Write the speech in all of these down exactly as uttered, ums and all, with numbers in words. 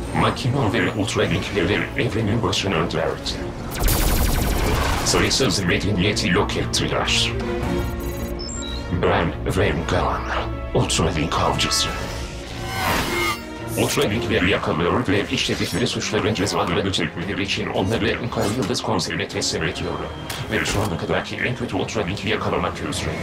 Makino ve Ultralink'leri evrenin başına gönderdi. Sayısız medeniyeti yok ettiler. Ben Rengar, Ultralink avcısı. Ultralink'leri yakalıyor ve işledikleri suçların cezalarını çekmeleri için onları Kara Yıldız Konseyi'ne teslim ediyorum. Ve şu ana kadarki en kötü Ultralink'i yakalamak üzereyim.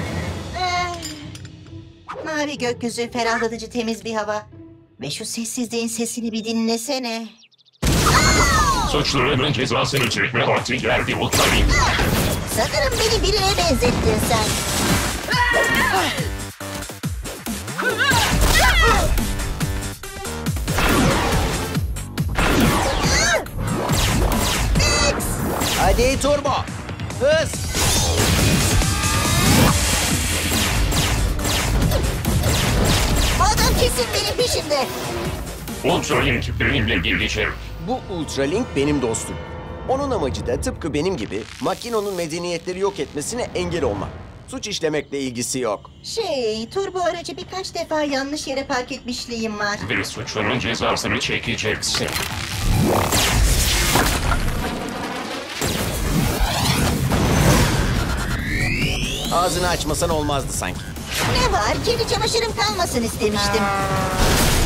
Mavi gökyüzü, ferahlatıcı temiz bir hava. Ve şu sessizliğin sesini bir dinlesene. Suçlarının cezasını çekme vakti geldi Ultralink. Sanırım beni birine benzettin sen. Hadi turbo. Hız. Bu adam kesin benim peşimde. Ultralink benimle gelecek. Bu Ultralink benim dostum. Onun amacı da tıpkı benim gibi Makino'nun medeniyetleri yok etmesine engel olmak. Suç işlemekle ilgisi yok. Şey, turbo aracı birkaç defa yanlış yere park etmişliğim var. Ve suçların cezasını çekeceksin. Ağzını açmasan olmazdı sanki. Ne var? Kirli çamaşırım kalmasın istemiştim.